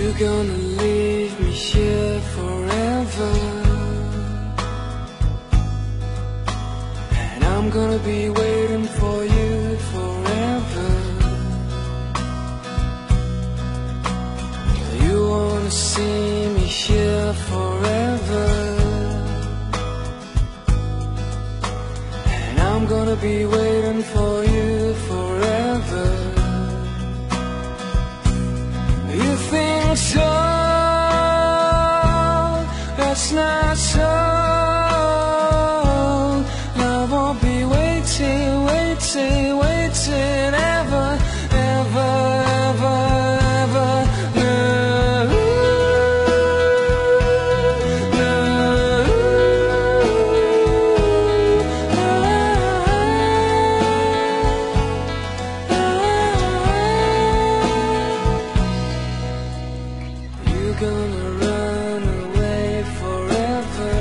You're gonna leave me here forever, and I'm gonna be waiting for you forever. You wanna see me here forever, and I'm gonna be waiting for you forever. You think so? That's not so. Love won't be waiting, waiting, waiting ever, ever, ever, ever. No, you're gonna run away forever,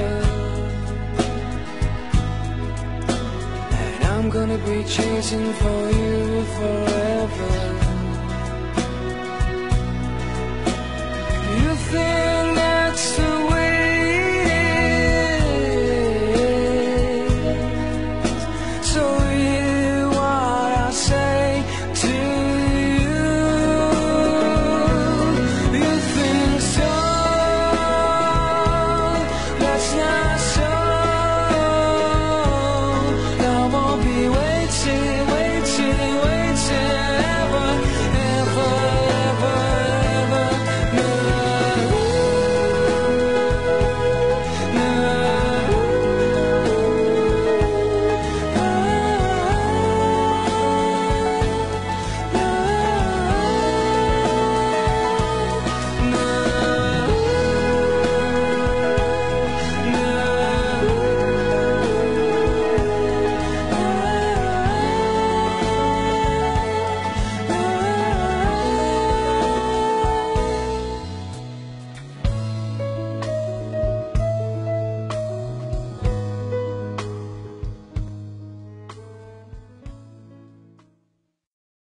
and I'm gonna be chasing for you forever.